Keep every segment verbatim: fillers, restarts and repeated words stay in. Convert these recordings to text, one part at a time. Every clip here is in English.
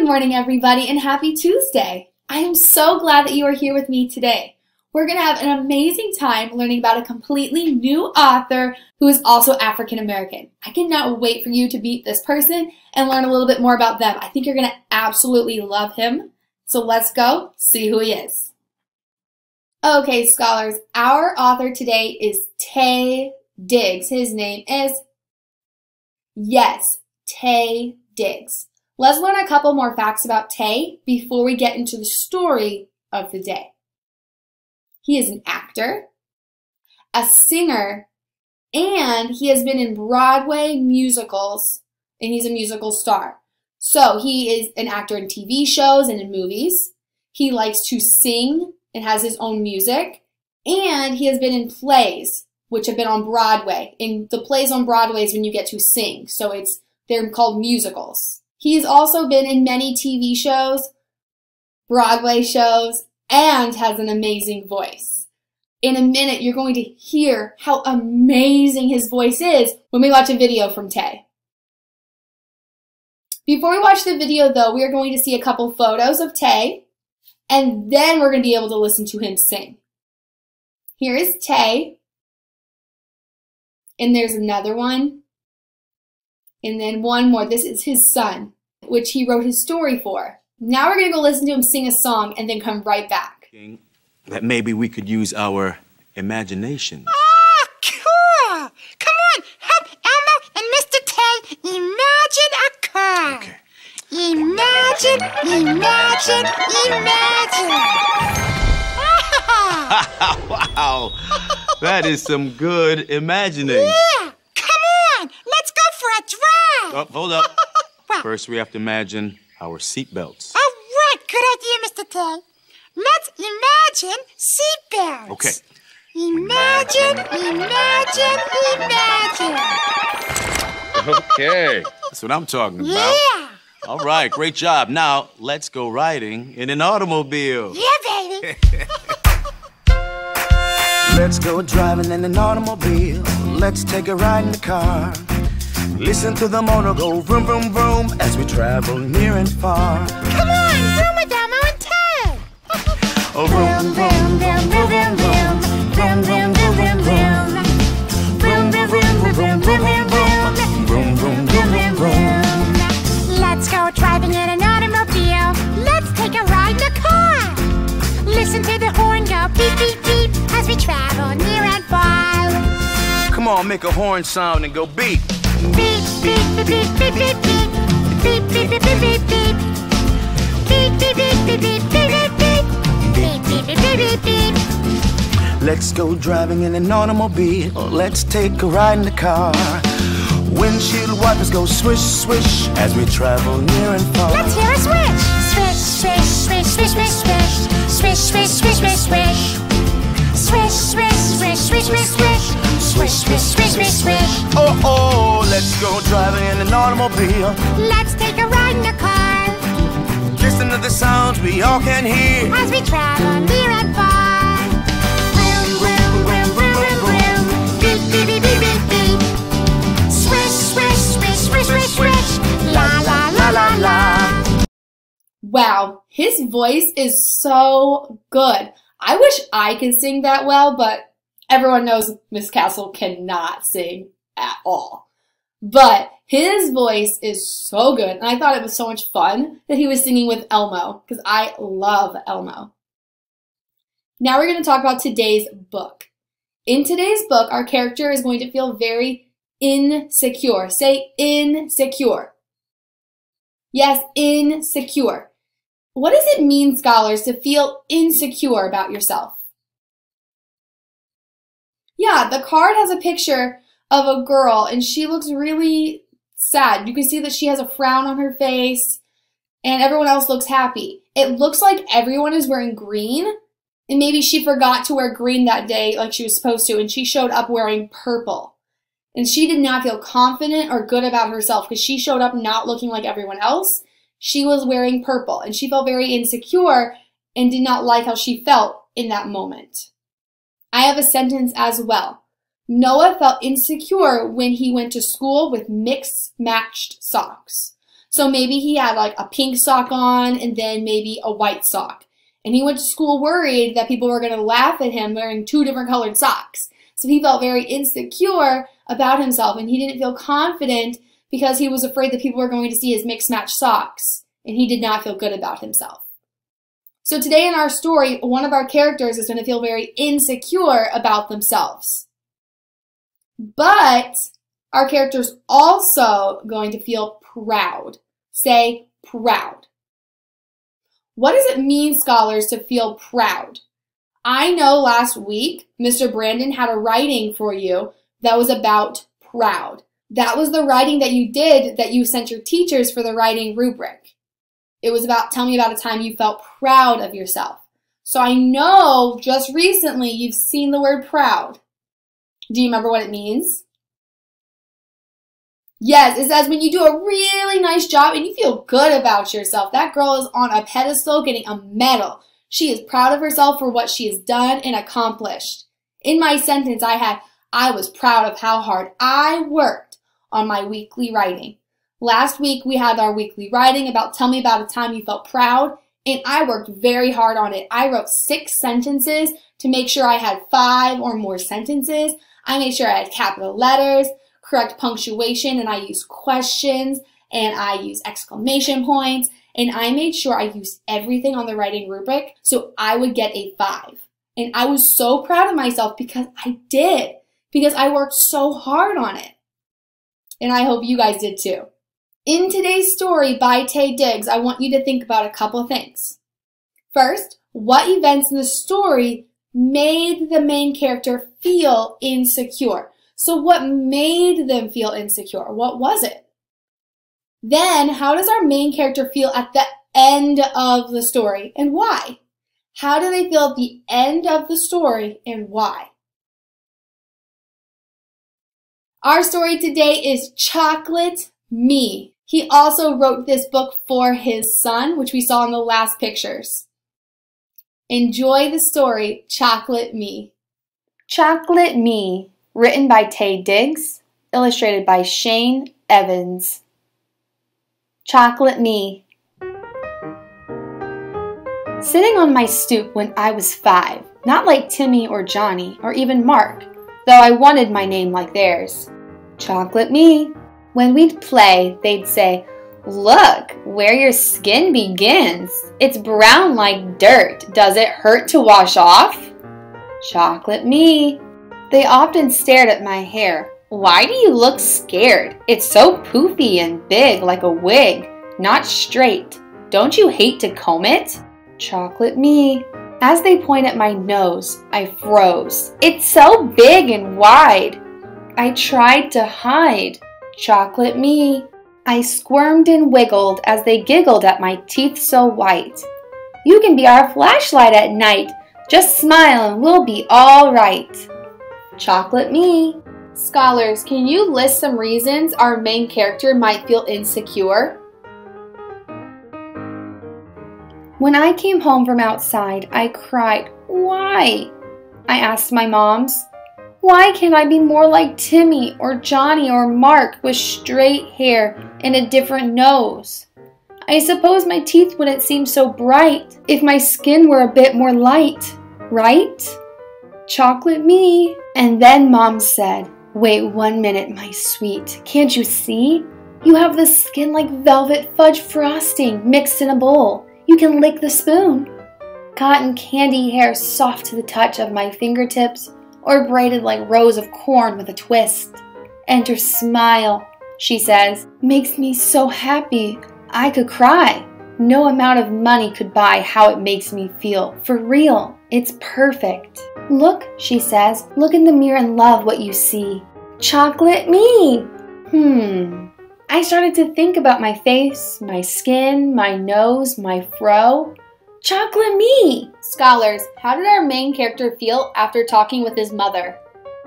Good morning, everybody, and happy Tuesday. I am so glad that you are here with me today. We're going to have an amazing time learning about a completely new author who is also African American. I cannot wait for you to meet this person and learn a little bit more about them. I think you're going to absolutely love him. So let's go see who he is. Okay, scholars, our author today is Taye Diggs. His name is, yes, Taye Diggs. Let's learn a couple more facts about Taye before we get into the story of the day. He is an actor, a singer, and he has been in Broadway musicals, and he's a musical star. So he is an actor in T V shows and in movies. He likes to sing and has his own music, and he has been in plays, which have been on Broadway. And the plays on Broadway is when you get to sing, so it's they're called musicals. He's also been in many T V shows, Broadway shows, and has an amazing voice. In a minute, you're going to hear how amazing his voice is when we watch a video from Taye. Before we watch the video, though, we are going to see a couple photos of Taye, and then we're going to be able to listen to him sing. Here is Taye, and there's another one. And then one more. This is his son, which he wrote his story for. Now we're going to go listen to him sing a song and then come right back. That maybe we could use our imagination. Ah, cool! Come on, help Elmo and Mister Taye imagine a car. Okay. Imagine, imagine, imagine. Wow, that is some good imagining. Yeah, come on, let's go for a drive. Oh, hold up. What? First, we have to imagine our seatbelts. All right, good idea, Mister Taye. Let's imagine seatbelts. Okay. Imagine, imagine, imagine. Okay. That's what I'm talking about. Yeah. All right, great job. Now, let's go riding in an automobile. Yeah, baby. Let's go driving in an automobile. Let's take a ride in the car. Listen to the motor go vroom, vroom, vroom as we travel near and far. Come on, vroom with Elmo and Taye. Oh, vroom, vroom, vroom, vroom, vroom, vroom. Vroom, vroom, vroom, vroom, vroom. Vroom, vroom, vroom, vroom, vroom, vroom, vroom. Vroom, vroom, vroom, vroom, vroom. Let's go driving in an automobile. Let's take a ride in the car. Listen to the horn go beep, beep, beep as we travel near and far. Come on, make a horn sound and go beep. Beep, beep, beep, beep, beep, beep, beep. Beep, beep, beep, beep, beep, beep. Beep, beep, beep, beep, beep, beep, beep, beep. Beep, beep, beep, beep, beep, beep. Let's go driving in an automobile. Let's take a ride in the car. Windshield wipers go swish, swish as we travel near and far. Let's hear a switch. Swish, swish, swish, swish, swish, swish. Swish, swish, swish, swish, swish. Swish, swish, swish, swish, swish, swish. Swish, swish, swish, swish, swish. Oh, oh, let's go driving in an automobile. Let's take a ride in the car Listen to the sounds we all can hear. as we travel near and far. Vroom, vroom, vroom, vroom, vroom, vroom. Beep, beep, beep, beep, beep, beep. Swish, swish, swish, swish, swish, swish. La, la, la, la, la. Wow, his voice is so good. I wish I could sing that well, but everyone knows Miss Castle cannot sing at all. But his voice is so good, and I thought it was so much fun that he was singing with Elmo, because I love Elmo. Now we're going to talk about today's book. In today's book, our character is going to feel very insecure. Say insecure. Yes, insecure. What does it mean, scholars, to feel insecure about yourself? Yeah, the card has a picture of a girl, and she looks really sad. You can see that she has a frown on her face, and everyone else looks happy. It looks like everyone is wearing green, and maybe she forgot to wear green that day like she was supposed to, and she showed up wearing purple. And she did not feel confident or good about herself because she showed up not looking like everyone else. She was wearing purple, and she felt very insecure and did not like how she felt in that moment. I have a sentence as well. Noah felt insecure when he went to school with mixed matched socks. So maybe he had like a pink sock on and then maybe a white sock. And he went to school worried that people were going to laugh at him wearing two different colored socks. So he felt very insecure about himself, and he didn't feel confident because he was afraid that people were going to see his mixed match socks, and he did not feel good about himself. So today in our story, one of our characters is going to feel very insecure about themselves. But our character's also going to feel proud. Say proud. What does it mean, scholars, to feel proud? I know last week, Mister Brandon had a writing for you that was about proud. That was the writing that you did that you sent your teachers for the writing rubric. It was about, tell me about a time you felt proud of yourself. So I know just recently you've seen the word proud. Do you remember what it means? Yes, it says when you do a really nice job and you feel good about yourself. That girl is on a pedestal getting a medal. She is proud of herself for what she has done and accomplished. In my sentence, I had, I was proud of how hard I worked on my weekly writing. Last week, we had our weekly writing about tell me about a time you felt proud, and I worked very hard on it. I wrote six sentences to make sure I had five or more sentences. I made sure I had capital letters, correct punctuation, and I used questions, and I used exclamation points, and I made sure I used everything on the writing rubric so I would get a five. And I was so proud of myself because I did, because I worked so hard on it. And I hope you guys did too. In today's story by Taye Diggs, I want you to think about a couple things. First, what events in the story made the main character feel insecure? So what made them feel insecure? What was it? Then, how does our main character feel at the end of the story and why? How do they feel at the end of the story and why? Our story today is Chocolate Me. He also wrote this book for his son, which we saw in the last pictures. Enjoy the story, Chocolate Me. Chocolate Me, written by Taye Diggs, illustrated by Shane Evans. Chocolate Me. Sitting on my stoop when I was five, not like Timmy or Johnny or even Mark, though I wanted my name like theirs. Chocolate Me. When we'd play, they'd say, "Look, where your skin begins. It's brown like dirt. Does it hurt to wash off?" Chocolate Me. They often stared at my hair. "Why do you look scared? It's so poofy and big like a wig, not straight. Don't you hate to comb it?" Chocolate Me. As they point at my nose, I froze. "It's so big and wide." I tried to hide. Chocolate Me. I squirmed and wiggled as they giggled at my teeth so white. "You can be our flashlight at night. Just smile and we'll be all right." Chocolate Me. Scholars, can you list some reasons our main character might feel insecure? When I came home from outside, I cried. "Why?" I asked my moms. "Why can't I be more like Timmy or Johnny or Mark with straight hair and a different nose? I suppose my teeth wouldn't seem so bright if my skin were a bit more light, right?" Chocolate Me. And then Mom said, "Wait one minute, my sweet. Can't you see? You have the skin like velvet fudge frosting mixed in a bowl. You can lick the spoon. Cotton candy hair soft to the touch of my fingertips, or braided like rows of corn with a twist. And her smile," she says, "makes me so happy I could cry. No amount of money could buy how it makes me feel. For real, it's perfect. Look," she says, "look in the mirror and love what you see. Chocolate Me." Hmm. I started to think about my face, my skin, my nose, my fro. Chocolate Me! Scholars, how did our main character feel after talking with his mother?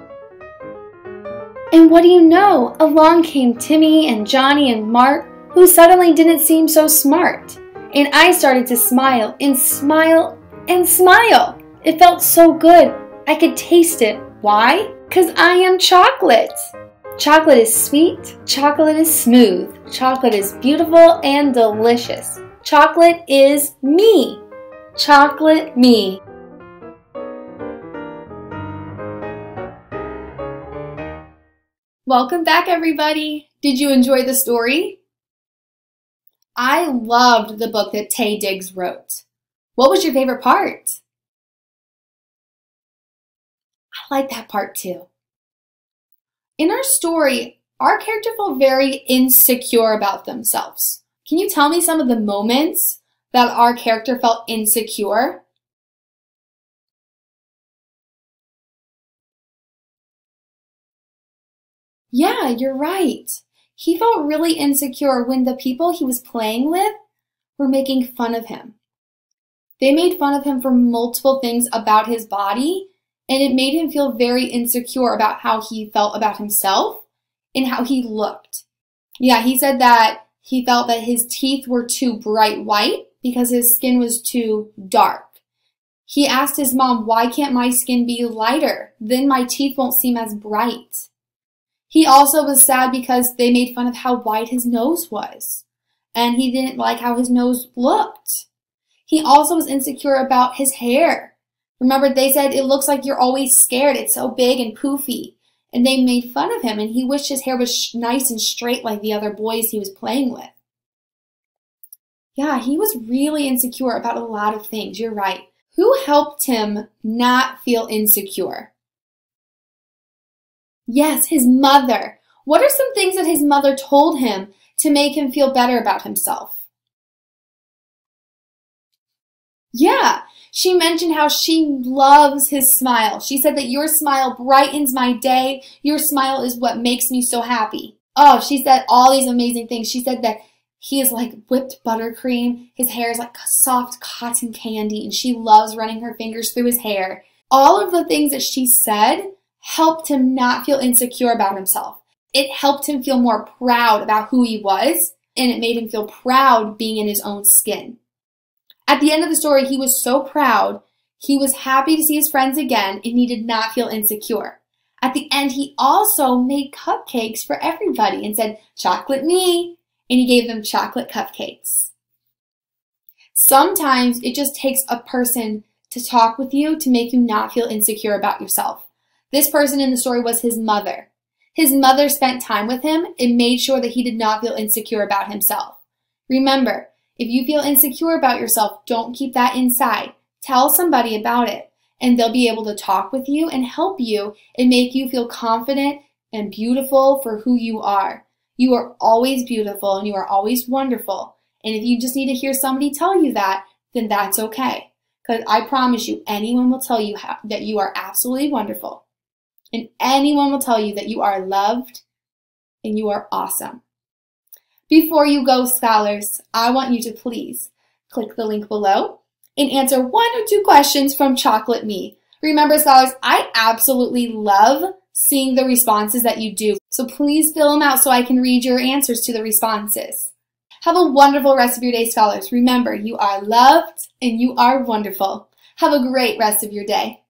And what do you know? Along came Timmy and Johnny and Mark, who suddenly didn't seem so smart. And I started to smile and smile and smile. It felt so good. I could taste it. Why? 'Cause I am chocolate. Chocolate is sweet, chocolate is smooth, chocolate is beautiful and delicious. Chocolate is me. Chocolate me. Welcome back, everybody. Did you enjoy the story? I loved the book that Taye Diggs wrote. What was your favorite part? I like that part too. In our story, our character felt very insecure about themselves. Can you tell me some of the moments that our character felt insecure? Yeah, you're right. He felt really insecure when the people he was playing with were making fun of him. They made fun of him for multiple things about his body, and it made him feel very insecure about how he felt about himself and how he looked. Yeah, he said that he felt that his teeth were too bright white because his skin was too dark. He asked his mom, why can't my skin be lighter? Then my teeth won't seem as bright. He also was sad because they made fun of how wide his nose was, and he didn't like how his nose looked. He also was insecure about his hair. Remember, they said, it looks like you're always scared. It's so big and poofy. And they made fun of him, and he wished his hair was nice and straight like the other boys he was playing with. Yeah, he was really insecure about a lot of things. You're right. Who helped him not feel insecure? Yes, his mother. What are some things that his mother told him to make him feel better about himself? Yeah. She mentioned how she loves his smile. She said that your smile brightens my day. Your smile is what makes me so happy. Oh, she said all these amazing things. She said that he is like whipped buttercream. His hair is like soft cotton candy, and she loves running her fingers through his hair. All of the things that she said helped him not feel insecure about himself. It helped him feel more proud about who he was, and it made him feel proud being in his own skin. At the end of the story, he was so proud. He was happy to see his friends again, and he did not feel insecure. At the end, he also made cupcakes for everybody and said, chocolate me, and he gave them chocolate cupcakes. Sometimes it just takes a person to talk with you to make you not feel insecure about yourself. This person in the story was his mother. His mother spent time with him and made sure that he did not feel insecure about himself. Remember, if you feel insecure about yourself, don't keep that inside. Tell somebody about it, and they'll be able to talk with you and help you and make you feel confident and beautiful for who you are. You are always beautiful and you are always wonderful. And if you just need to hear somebody tell you that, then that's okay. Because I promise you, anyone will tell you how, that you are absolutely wonderful. And anyone will tell you that you are loved and you are awesome. Before you go, scholars, I want you to please click the link below and answer one or two questions from Chocolate Me. Remember, scholars, I absolutely love seeing the responses that you do. So please fill them out so I can read your answers to the responses. Have a wonderful rest of your day, scholars. Remember, you are loved and you are wonderful. Have a great rest of your day.